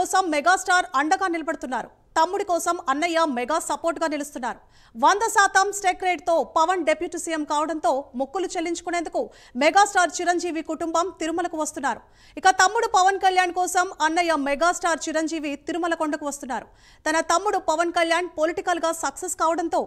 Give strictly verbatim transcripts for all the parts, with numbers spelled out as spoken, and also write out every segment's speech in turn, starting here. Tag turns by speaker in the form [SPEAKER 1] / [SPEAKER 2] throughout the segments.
[SPEAKER 1] కోసం మెగాస్టార్ అండగా నిలబడుతున్నారు. తమ్ముడి కోసం అన్నయ్య మెగా సపోర్ట్ గా నిలుస్తున్నారు. వంద శాతం స్టెక్ రేట్ తో పవన్ డిప్యూటీ సీఎం కావడంతో మొక్కులు చెల్లించుకునేందుకు మెగాస్టార్ చిరంజీవి కుటుంబం తిరుమలకు వస్తున్నారు. ఇక తమ్ముడు పవన్ కళ్యాణ్ కోసం అన్నయ్య మెగాస్టార్ చిరంజీవి తిరుమల కొండకు వస్తున్నారు. తన తమ్ముడు పవన్ కళ్యాణ్ పొలిటికల్ గా సక్సెస్ కావడంతో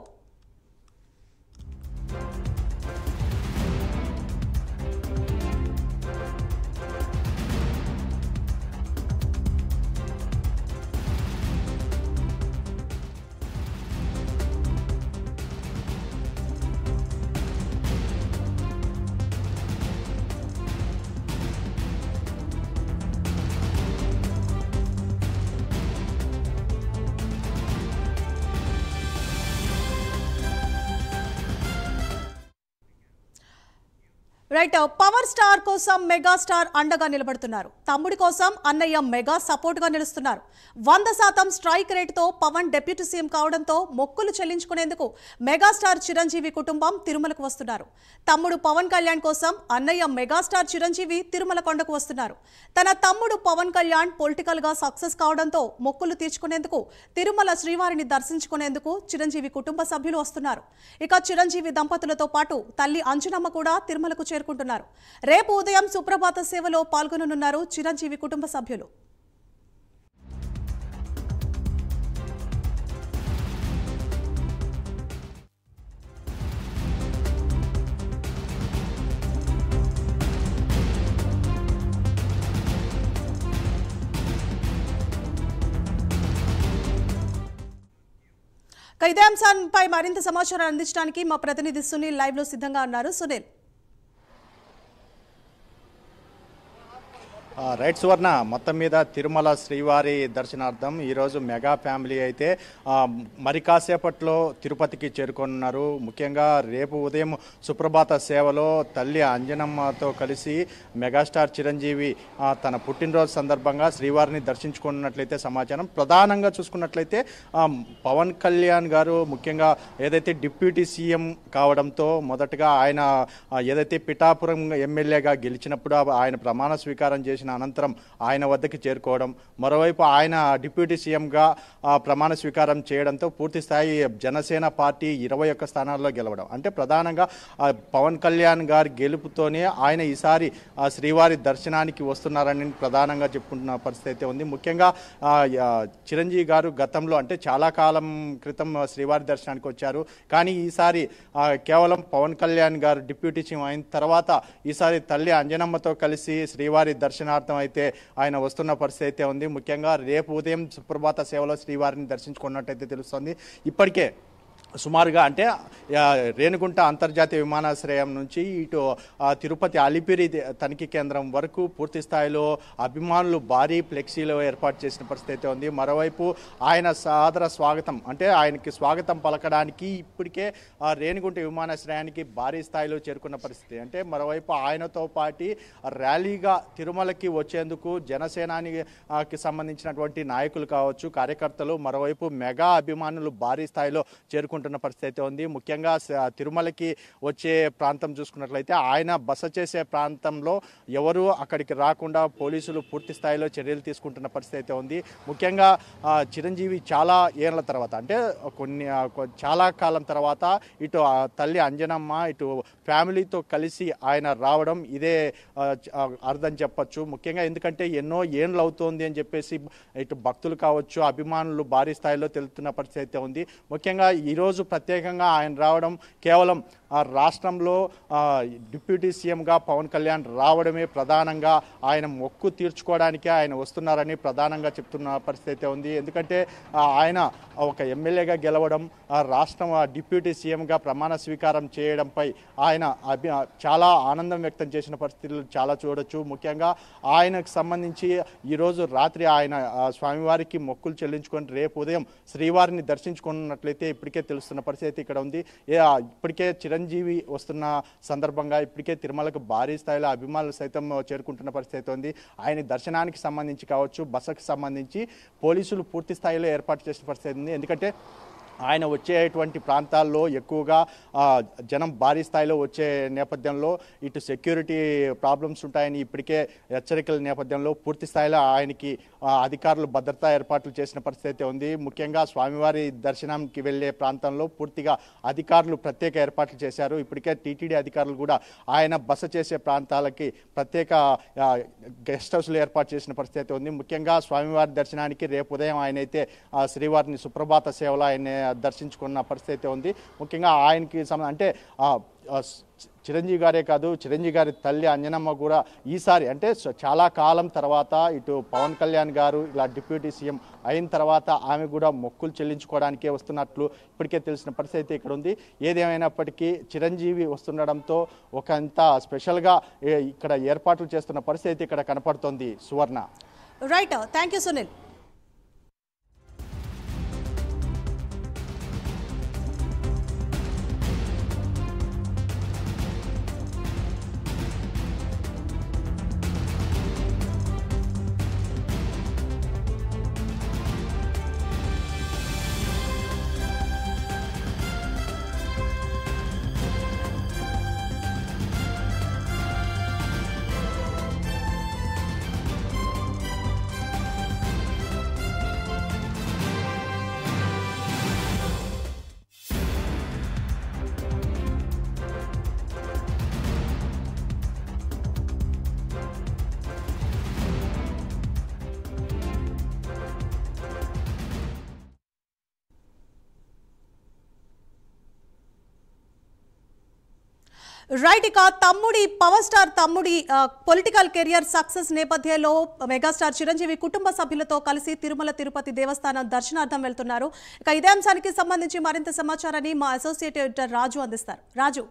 [SPEAKER 1] రైట్ పవర్ స్టార్ కోసం మెగాస్టార్ అండగా నిలబడుతున్నారు. తమ్ముడి కోసం అన్నయ్య మెగా సపోర్ట్ గా నిలుస్తున్నారు. వంద శాతం స్ట్రైక్ రేట్ తో పవన్ డిప్యూటీ సీఎం కావడంతో మొక్కులు చెల్లించుకునేందుకు మెగాస్టార్ చిరంజీవి కుటుంబం తిరుమలకు వస్తున్నారు. తమ్ముడు పవన్ కళ్యాణ్ కోసం అన్నయ్య మెగాస్టార్ చిరంజీవి తిరుమల కొండకు వస్తున్నారు. తన తమ్ముడు పవన్ కళ్యాణ్ పొలిటికల్ గా సక్సెస్ కావడంతో మొక్కులు తీర్చుకునేందుకు తిరుమల శ్రీవారిని దర్శించుకునేందుకు చిరంజీవి కుటుంబ సభ్యులు వస్తున్నారు. ఇక చిరంజీవి దంపతులతో పాటు తల్లి అంజనమ్మ కూడా తిరుమలకు చేరుకుంటున్నారు. రేపు ఉదయం సుప్రభాత సేవలో పాల్గొననున్నారు చిరంజీవి కుటుంబ సభ్యులు. ఇదే అంశంపై మరింత సమాచారం అందించడానికి మా ప్రతినిధి సునీల్ లైవ్ లో సిద్ధంగా ఉన్నారు. సునీల్,
[SPEAKER 2] రైట్ సువర్ణ, మొత్తం మీద తిరుమల శ్రీవారి దర్శనార్థం ఈరోజు మెగా ఫ్యామిలీ అయితే మరి కాసేపట్లో తిరుపతికి చేరుకున్నారు. ముఖ్యంగా రేపు ఉదయం సుప్రభాత సేవలో తల్లి అంజనమ్మతో కలిసి మెగాస్టార్ చిరంజీవి తన పుట్టినరోజు సందర్భంగా శ్రీవారిని దర్శించుకున్నట్లయితే సమాచారం. ప్రధానంగా చూసుకున్నట్లయితే పవన్ కళ్యాణ్ గారు ముఖ్యంగా ఏదైతే డిప్యూటీ సీఎం కావడంతో మొదటగా ఆయన ఏదైతే పిఠాపురం ఎమ్మెల్యేగా గెలిచినప్పుడు ఆయన ప్రమాణ స్వీకారం చేసిన అనంతరం ఆయన వద్దకు చేరుకోవడం, మరోవైపు ఆయన డిప్యూటీ సీఎంగా ప్రమాణ స్వీకారం చేయడంతో పూర్తి స్థాయి జనసేన పార్టీ ఇరవై ఒక్క స్థానాల్లో గెలవడం, అంటే ప్రధానంగా పవన్ కళ్యాణ్ గారి గెలుపుతోనే ఆయన ఈసారి శ్రీవారి దర్శనానికి వస్తున్నారని ప్రధానంగా చెప్పుకుంటున్న పరిస్థితి అయితే ఉంది. ముఖ్యంగా చిరంజీవి గారు గతంలో అంటే చాలా కాలం క్రితం శ్రీవారి దర్శనానికి వచ్చారు. కానీ ఈసారి కేవలం పవన్ కళ్యాణ్ గారు డిప్యూటీ సీఎం అయిన తర్వాత ఈసారి తల్లి అంజనమ్మతో కలిసి శ్రీవారి దర్శనార్థం అయితే ఆయన వస్తున్న పరిస్థితి అయితే ఉంది. ముఖ్యంగా రేపు ఉదయం సుప్రభాత సేవలో శ్రీవారిని దర్శించుకున్నట్టయితే తెలుస్తోంది. ఇప్పటికే సుమారుగా అంటే రేణిగుంట అంతర్జాతీయ విమానాశ్రయం నుంచి ఇటు తిరుపతి అలిపిరి తనిఖీ కేంద్రం వరకు పూర్తి స్థాయిలో అభిమానులు భారీ ఫ్లెక్సీలో ఏర్పాటు చేసిన పరిస్థితి అయితే ఉంది. మరోవైపు ఆయన సాదర స్వాగతం అంటే ఆయనకి స్వాగతం పలకడానికి ఇప్పటికే రేణిగుంట విమానాశ్రయానికి భారీ స్థాయిలో చేరుకున్న పరిస్థితి. అంటే మరోవైపు ఆయనతో పాటు ర్యాలీగా తిరుమలకి వచ్చేందుకు జనసేనానికి సంబంధించినటువంటి నాయకులు కావచ్చు, కార్యకర్తలు, మరోవైపు మెగా అభిమానులు భారీ స్థాయిలో చేరుకున్న పరిస్థితి అయితే ఉంది. ముఖ్యంగా తిరుమలకి వచ్చే ప్రాంతం చూసుకున్నట్లయితే ఆయన బస చేసే ప్రాంతంలో ఎవరు అక్కడికి రాకుండా పోలీసులు పూర్తి స్థాయిలో చర్యలు తీసుకుంటున్న పరిస్థితి అయితే ఉంది. ముఖ్యంగా చిరంజీవి చాలా ఏళ్ల తర్వాత అంటే కొన్ని చాలా కాలం తర్వాత ఇటు తల్లి అంజనమ్మ ఇటు ఫ్యామిలీతో కలిసి ఆయన రావడం ఇదే అర్థం చెప్పచ్చు. ముఖ్యంగా ఎందుకంటే ఎన్నో ఏండ్లు అవుతోంది అని చెప్పేసి ఇటు భక్తులు కావచ్చు, అభిమానులు భారీ స్థాయిలో తెలుస్తున్న పరిస్థితి అయితే ఉంది. ముఖ్యంగా ఈరోజు ప్రత్యేకంగా ఆయన రావడం కేవలం రాష్ట్రంలో డిప్యూటీ సీఎంగా పవన్ కళ్యాణ్ రావడమే ప్రధానంగా ఆయన మొక్కు తీర్చుకోవడానికే ఆయన వస్తున్నారని ప్రధానంగా చెప్తున్న పరిస్థితి ఉంది. ఎందుకంటే ఆయన ఒక ఎమ్మెల్యేగా గెలవడం, రాష్ట్రం డిప్యూటీ సీఎంగా ప్రమాణ స్వీకారం చేయడంపై ఆయన అభి చాలా ఆనందం వ్యక్తం చేసిన పరిస్థితులు చాలా చూడొచ్చు. ముఖ్యంగా ఆయనకు సంబంధించి ఈరోజు రాత్రి ఆయన స్వామివారికి మొక్కులు చెల్లించుకొని రేపు ఉదయం శ్రీవారిని దర్శించుకున్నట్లయితే ఇప్పటికే తెలుస్తున్న పరిస్థితి ఇక్కడ ఉంది. ఇప్పటికే చిరంజీవి వస్తున్న సందర్భంగా ఇప్పటికే తిరుమలకు భారీ స్థాయిలో అభిమానులు సైతం చేరుకుంటున్న పరిస్థితి ఉంది. ఆయన దర్శనానికి సంబంధించి కావచ్చు, బసకు సంబంధించి పోలీసులు పూర్తి స్థాయిలో ఏర్పాటు చేసిన పరిస్థితి ఉంది. ఎందుకంటే ఆయన వచ్చేటువంటి ప్రాంతాల్లో ఎక్కువగా జనం భారీ స్థాయిలో వచ్చే నేపథ్యంలో ఇటు సెక్యూరిటీ ప్రాబ్లమ్స్ ఉంటాయని ఇప్పటికే హెచ్చరికల నేపథ్యంలో పూర్తి స్థాయిలో ఆయనకి అధికారులు భద్రతా ఏర్పాట్లు చేసిన పరిస్థితి ఉంది. ముఖ్యంగా స్వామివారి దర్శనానికి వెళ్ళే ప్రాంతంలో పూర్తిగా అధికారులు ప్రత్యేక ఏర్పాట్లు చేశారు. ఇప్పటికే టీటీడీ అధికారులు కూడా ఆయన బస చేసే ప్రాంతాలకి ప్రత్యేక గెస్ట్ హౌస్లు ఏర్పాటు చేసిన పరిస్థితి ఉంది. ముఖ్యంగా స్వామివారి దర్శనానికి రేపు ఉదయం ఆయనైతే శ్రీవారిని సుప్రభాత సేవలో ఆయన దర్శించుకున్న పరిస్థితి ఉంది. ముఖ్యంగా ఆయనకి అంటే చిరంజీవి గారే కాదు, చిరంజీవి గారి తల్లి అంజనమ్మ కూడా ఈసారి అంటే చాలా కాలం తర్వాత ఇటు పవన్ కళ్యాణ్ గారు ఇలా డిప్యూటీ సీఎం అయిన తర్వాత ఆమె కూడా మొక్కులు చెల్లించుకోవడానికే వస్తున్నట్లు ఇప్పటికే తెలిసిన పరిస్థితి ఇక్కడ ఉంది. ఏదేమైనప్పటికీ చిరంజీవి వస్తుండడంతో ఒకంత స్పెషల్గా ఇక్కడ ఏర్పాట్లు చేస్తున్న పరిస్థితి ఇక్కడ కనపడుతోంది. Suvarna.
[SPEAKER 1] Right, thank you Sunil. Right, ఇక తమ్ముడి పవర్ స్టార్ తమ్ముడి పొలిటికల్ కెరియర్ సక్సెస్ నేపథ్యంలో మెగాస్టార్ చిరంజీవి కుటుంబ సభ్యులతో కలిసి తిరుమల తిరుపతి దేవస్థానం దర్శనార్థం వెళ్తున్నారు. ఇక ఇదే అంశానికి సంబంధించి మరింత సమాచారాన్ని మా అసోసియేట్ ఎడిటర్ రాజు అందిస్తారు. రాజు.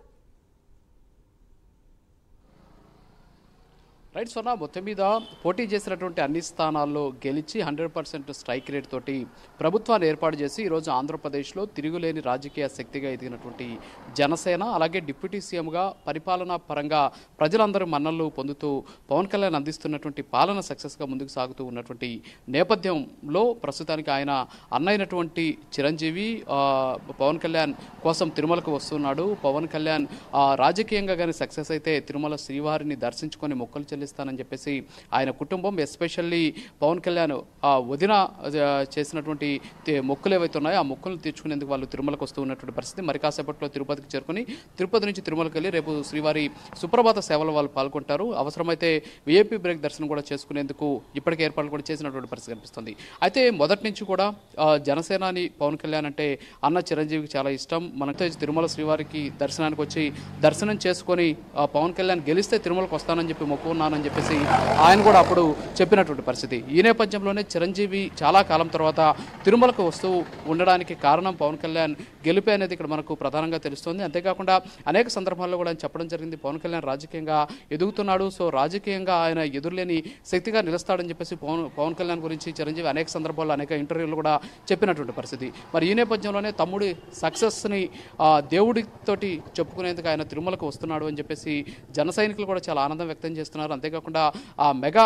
[SPEAKER 3] రైట్ స్వర్ణ, మొత్తం మీద పోటీ చేసినటువంటి అన్ని స్థానాల్లో గెలిచి హండ్రెడ్ పర్సెంట్ స్ట్రైక్ రేట్ తోటి ప్రభుత్వాన్ని ఏర్పాటు చేసి ఈరోజు ఆంధ్రప్రదేశ్లో తిరుగులేని రాజకీయ శక్తిగా ఎదిగినటువంటి జనసేన, అలాగే డిప్యూటీ సీఎంగా పరిపాలనా పరంగా ప్రజలందరూ మన్నలు పొందుతూ పవన్ కళ్యాణ్ అందిస్తున్నటువంటి పాలన సక్సెస్గా ముందుకు సాగుతూ ఉన్నటువంటి నేపథ్యంలో ప్రస్తుతానికి ఆయన అన్నైనటువంటి చిరంజీవి పవన్ కళ్యాణ్ కోసం తిరుమలకు వస్తున్నాడు. పవన్ కళ్యాణ్ రాజకీయంగా కానీ సక్సెస్ అయితే తిరుమల శ్రీవారిని దర్శించుకొని మొక్కలు చెల్లిస్తానని చెప్పేసి ఆయన కుటుంబం, ఎస్పెషల్లీ పవన్ కళ్యాణ్ వదిన చేసినటువంటి మొక్కులు ఏవైతే ఉన్నాయో ఆ మొక్కులను తీర్చుకునేందుకు వాళ్ళు తిరుమలకు వస్తూ ఉన్నటువంటి పరిస్థితి. మరి కాసేపట్లో తిరుపతికి చేరుకుని తిరుపతి నుంచి తిరుమలకి వెళ్ళి రేపు శ్రీవారి సుప్రభాత సేవలో వాళ్ళు పాల్గొంటారు. అవసరమైతే విఐపి బ్రేక్ దర్శనం కూడా చేసుకునేందుకు ఇప్పటికే ఏర్పాట్లు కూడా చేసినటువంటి పరిస్థితి కనిపిస్తుంది. అయితే మొదటి నుంచి కూడా జనసేనాని పవన్ కళ్యాణ్ అంటే అన్న చిరంజీవికి చాలా ఇష్టం. మనతో తిరుమల శ్రీవారికి దర్శనానికి వచ్చి దర్శనం చేసుకొని పవన్ కళ్యాణ్ గెలిస్తే తిరుమలకు వస్తానని చెప్పి మొక్కున్నానని చెప్పేసి ఆయన కూడా అప్పుడు చెప్పినటువంటి పరిస్థితి. ఈ నేపథ్యంలోనే చిరంజీవి చాలా కాలం తర్వాత తిరుమలకు వస్తూ ఉండడానికి కారణం పవన్ కళ్యాణ్ గెలిపే అనేది ఇక్కడ మనకు ప్రధానంగా తెలుస్తుంది. అంతేకాకుండా అనేక సందర్భాల్లో కూడా ఆయన చెప్పడం జరిగింది, పవన్ కళ్యాణ్ రాజకీయంగా ఎదుగుతున్నాడు, సో రాజకీయంగా ఆయన ఎదురులేని శక్తిగా నిలుస్తాడని చెప్పేసి పవన్ పవన్ కళ్యాణ్ గురించి చిరంజీవి అనేక సందర్భాల్లో అనేక ఇంటర్వ్యూలు కూడా చెప్పినటువంటి పరిస్థితి. మరి ఈ నేపథ్యంలోనే తమ్ముడి సక్సెస్ని దేవుడితోటి చెప్పుకునేందుకు ఆయన తిరుమలకు వస్తున్నాడు అని చెప్పేసి జన సైనికులు కూడా చాలా ఆనందం వ్యక్తం చేస్తున్నారు. అంతేకాకుండా ఆ మెగా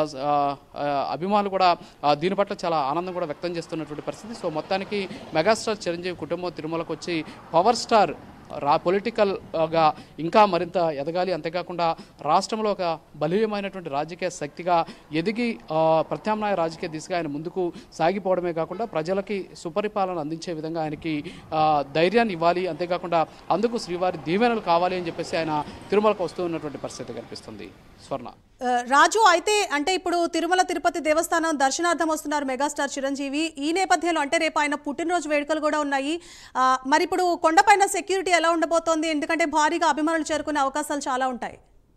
[SPEAKER 3] అభిమానులు కూడా దీని పట్ల చాలా ఆనందం కూడా వ్యక్తం చేస్తున్నటువంటి పరిస్థితి. సో మొత్తానికి మెగాస్టార్ చిరంజీవి కుటుంబం తిరుమలకు వచ్చి పవర్ స్టార్ రా పొలిటికల్గా ఇంకా మరింత ఎదగాలి, అంతేకాకుండా రాష్ట్రంలో ఒక బలీయమైనటువంటి రాజకీయ శక్తిగా ఎదిగి ప్రత్యామ్నాయ రాజకీయ దిశగా ఆయన ముందుకు సాగిపోవడమే కాకుండా ప్రజలకి సుపరిపాలన అందించే విధంగా ఆయనకి ధైర్యాన్ని ఇవ్వాలి, అంతేకాకుండా అందుకు శ్రీవారి దీవెనలు కావాలి అని చెప్పేసి ఆయన తిరుమలకు వస్తూ ఉన్నటువంటి పరిస్థితి కనిపిస్తుంది. స్వర్ణ.
[SPEAKER 1] రాజు, అయితే అంటే ఇప్పుడు తిరుమల తిరుపతి దేవస్థానం దర్శనార్థం వస్తున్నారు మెగాస్టార్ చిరంజీవి. ఈ నేపథ్యంలో అంటే రేపు ఆయన పుట్టినరోజు వేడుకలు కూడా ఉన్నాయి. మరి ఇప్పుడు కొండపైన సెక్యూరిటీ ఎలా ఉండబోతోంది? ఎందుకంటే భారీగా అభిమానులు చేరుకునే అవకాశాలు చాలా ఉంటాయి.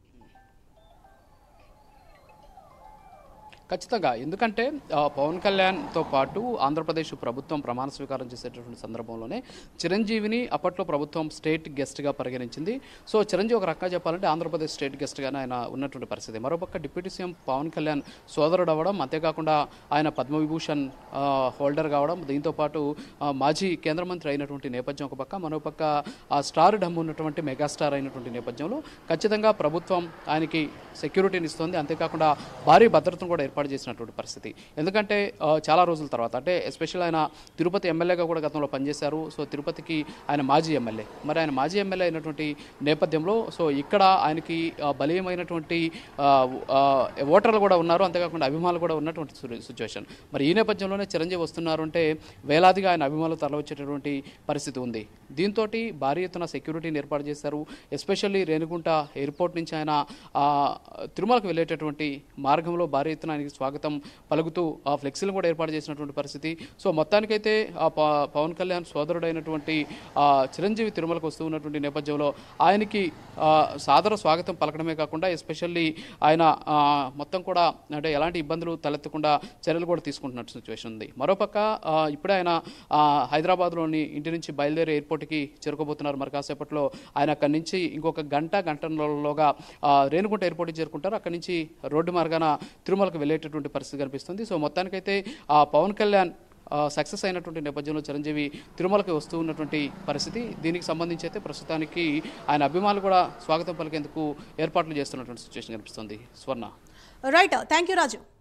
[SPEAKER 3] ఖచ్చితంగా, ఎందుకంటే పవన్ కళ్యాణ్తో పాటు ఆంధ్రప్రదేశ్ ప్రభుత్వం ప్రమాణ స్వీకారం చేసేటటువంటి సందర్భంలోనే చిరంజీవిని అప్పట్లో ప్రభుత్వం స్టేట్ గెస్ట్గా పరిగణించింది. సో చిరంజీవి ఒక రకంగా చెప్పాలంటే ఆంధ్రప్రదేశ్ స్టేట్ గెస్ట్గానే ఆయన ఉన్నటువంటి పరిస్థితి. మరోపక్క డిప్యూటీ సీఎం పవన్ కళ్యాణ్ సోదరుడు అవ్వడం, అంతేకాకుండా ఆయన పద్మవిభూషణ్ హోల్డర్ కావడం, దీంతోపాటు మాజీ కేంద్ర మంత్రి అయినటువంటి నేపథ్యం ఒక పక్క, మరోపక్క ఆ స్టార్ డమ్ ఉన్నటువంటి మెగాస్టార్ అయినటువంటి నేపథ్యంలో ఖచ్చితంగా ప్రభుత్వం ఆయనకి సెక్యూరిటీని ఇస్తుంది. అంతేకాకుండా భారీ భద్రతను కూడా ఏర్పాటు ఏర్పాటు చేసినటువంటి పరిస్థితి. ఎందుకంటే చాలా రోజుల తర్వాత అంటే ఎస్పెషల్ ఆయన తిరుపతి ఎమ్మెల్యేగా కూడా గతంలో పనిచేశారు. సో తిరుపతికి ఆయన మాజీ ఎమ్మెల్యే. మరి ఆయన మాజీ ఎమ్మెల్యే అయినటువంటి నేపథ్యంలో సో ఇక్కడ ఆయనకి బలీయమైనటువంటి ఓటర్లు కూడా ఉన్నారు, అంతేకాకుండా అభిమానులు కూడా ఉన్నటువంటి సిచ్యువేషన్. మరి ఈ నేపథ్యంలోనే చిరంజీవి వస్తున్నారు అంటే వేలాదిగా ఆయన అభిమానులు తరలివచ్చేటటువంటి పరిస్థితి ఉంది. దీంతో భారీ ఎత్తున సెక్యూరిటీని ఏర్పాటు చేశారు. ఎస్పెషల్లీ రేణిగుంట ఎయిర్పోర్ట్ నుంచి ఆయన తిరుమలకు వెళ్ళేటటువంటి మార్గంలో భారీ ఎత్తున ఆయనకి స్వాగతం పలుకుతూ ఆ ఫ్లెక్సీలు కూడా ఏర్పాటు చేసినటువంటి పరిస్థితి. సో మొత్తానికైతే ఆ పవన్ కళ్యాణ్ సోదరుడైనటువంటి చిరంజీవి తిరుమలకు వస్తూ ఉన్నటువంటి నేపథ్యంలో ఆయనకి సాదర స్వాగతం పలకడమే కాకుండా ఎస్పెషల్లీ ఆయన మొత్తం కూడా అంటే ఎలాంటి ఇబ్బందులు తలెత్తకుండా చర్యలు కూడా తీసుకుంటున్నట్టు సిచ్యువేషన్ ఉంది. మరోపక్క ఇప్పుడే ఆయన హైదరాబాద్లోని ఇంటి నుంచి బయలుదేరి ఎయిర్పోర్ట్కి చేరుకోబోతున్నారు. మరి కాసేపట్లో ఆయన అక్కడి నుంచి ఇంకొక గంట గంటలోగా రేణిగుంట ఎయిర్పోర్ట్కి చేరుకుంటారు. అక్కడి నుంచి రోడ్డు మార్గాన తిరుమలకు వెళ్ళేటటువంటి పరిస్థితి కనిపిస్తుంది. సో మొత్తానికైతే ఆ పవన్ కళ్యాణ్ సక్సెస్ అయినటువంటి నేపథ్యంలో చిరంజీవి తిరుమలకి వస్తూ ఉన్నటువంటి పరిస్థితి. దీనికి సంబంధించి అయితే ప్రస్తుతానికి ఆయన అభిమానులు కూడా స్వాగతం పలికేందుకు ఏర్పాట్లు చేస్తున్నటువంటి సిచ్యువేషన్ కనిపిస్తుంది. Swarna.
[SPEAKER 1] Right, thank you Raju.